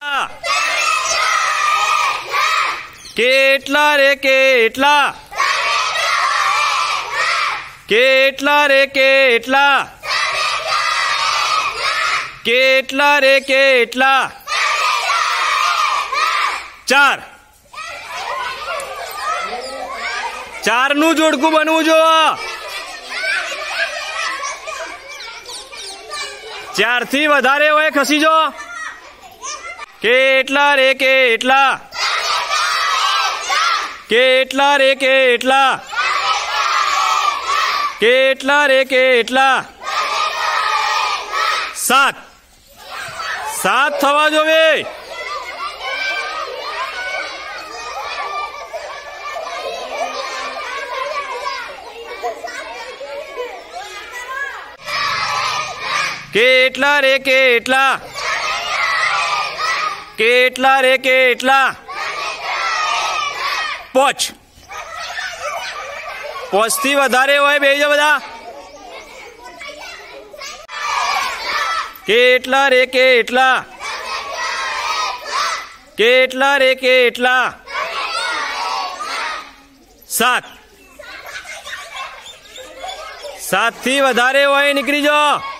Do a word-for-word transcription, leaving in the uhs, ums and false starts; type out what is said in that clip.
કેટલા રે કેટલા કેટલા રે કેટલા કેટલા રે કેટલા ચાર ચારનું જોડકું બનવું જો ચાર થી વધારે હોય ખસી જો કેટલા રે કેટલા કેટલા રે કેટલા કેટલા રે કેટલા સાત સાત થવા જોવે કેટલા રે કેટલા કેટલા રે કેટલા પોચ પોચ થી વધારે હોય બેજો બધા કેટલા રે કેટલા કેટલા રે કેટલા સાત સાત થી વધારે હોય નીકળી જાઓ।